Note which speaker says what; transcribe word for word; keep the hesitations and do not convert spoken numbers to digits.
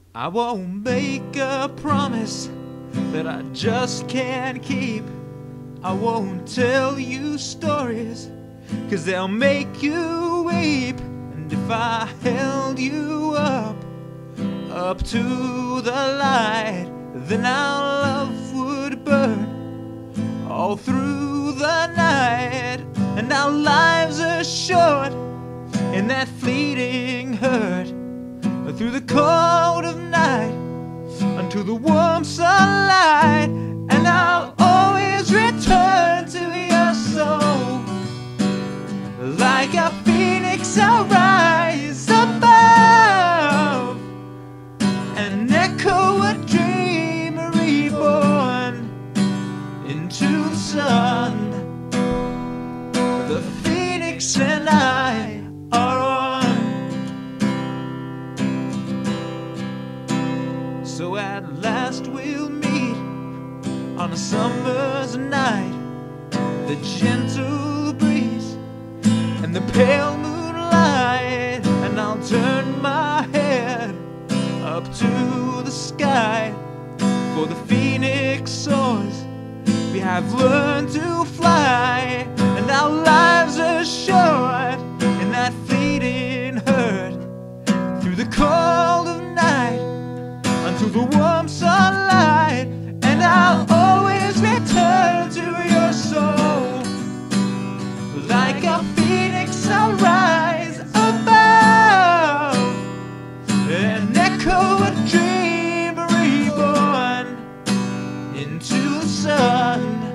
Speaker 1: I won't make a promise that I just can't keep. I won't tell you stories, 'cause they'll make you weep. And if I held you up, up to the light, then our love would burn all through the night. And our lives are short in that fleeting hurt, through the cold of night unto the warm sunlight. And I'll always return to your soul, like a phoenix I'll rise above and echo a dream reborn into the sun. The phoenix and I are one. So at last we'll meet on a summer's night, the gentle breeze and the pale moonlight. And I'll turn my head up to the sky, for the phoenix soars, we have learned to fly. And our lives are short in that fleeting hurt, through the cold of night unto the warm sunlight. And I'll always return to your soul, like a phoenix I'll rise above and echo a dream reborn into the sun.